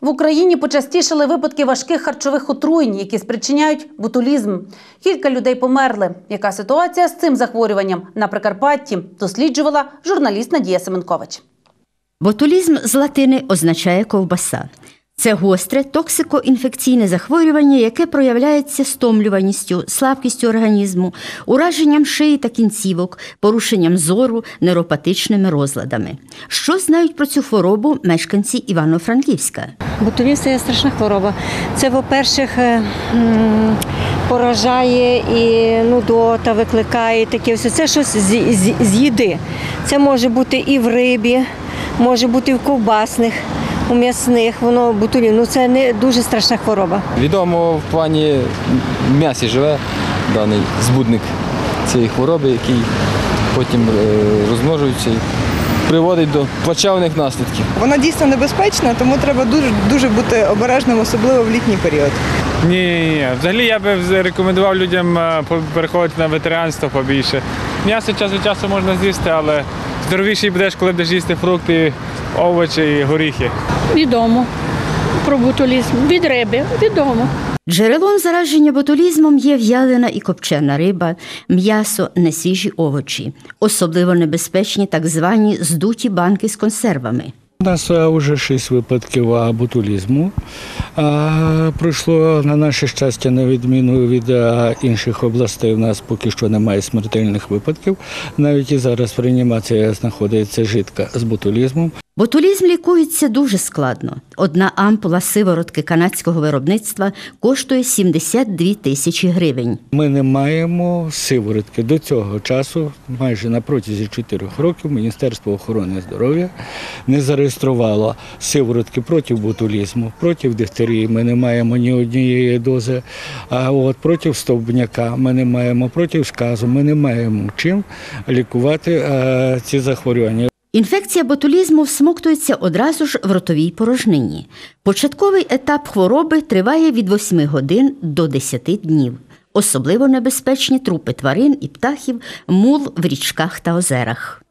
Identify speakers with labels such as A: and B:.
A: В Україні почастішали випадки важких харчових отруєнь, які спричиняють ботулізм. Кілька людей померли. Яка ситуація з цим захворюванням на Прикарпатті, досліджувала журналіст Надія Семенкович.
B: Ботулізм з латини означає ковбаса. Це гостре токсико-інфекційне захворювання, яке проявляється стомлюваністю, слабкістю організму, ураженням шиї та кінцівок, порушенням зору, нейропатичними розладами. Що знають про цю хворобу мешканці Івано-Франківська?
C: Ботулізм – це страшна хвороба. Це, по-перше, поражає і нудота, викликає таке все. Це щось з їди. Це може бути і в рибі, може бути і в ковбасних, у м'ясних, воно ботулізм. Це не дуже страшна хвороба.
D: Відомо в плані в м'ясі живе даний збудник цієї хвороби, який потім розмножується і приводить до плачевних наслідків.
E: Вона дійсно небезпечна, тому треба дуже бути обережним, особливо в літній період.
F: Ні. Взагалі я би рекомендував людям переходити на вегетаріанство побільше. М'ясо час від часу можна з'їсти, але здоровіший будеш, коли будеш їсти фрукти, овочі і горіхи.
G: Відомо про ботулізм. Від риби. Відомо.
B: Джерелом зараження ботулізмом є в'ялена і копчена риба, м'ясо, несвіжі овочі. Особливо небезпечні так звані здуті банки з консервами.
H: У нас вже 6 випадків ботулізму. Пройшло, на наше щастя, на відміну від інших областей, у нас поки що немає смертельних випадків. Навіть і зараз в реанімації знаходиться жінка з ботулізмом.
B: Ботулізм лікується дуже складно. Одна ампула сиворотки канадського виробництва коштує 72 тисячі гривень.
H: Ми не маємо сиворотки. До цього часу, майже на протязі 4 років, Міністерство охорони здоров'я не зареєструвало сиворотки проти ботулізму, проти дифтерії ми не маємо ні однієї дози, проти стовбняка ми не маємо, проти сказу ми не маємо чим лікувати ці захворювання.
B: Інфекція ботулізму всмоктується одразу ж в ротовій порожнині. Початковий етап хвороби триває від 8 годин до 10 днів. Особливо небезпечні трупи тварин і птахів, мул в річках та озерах.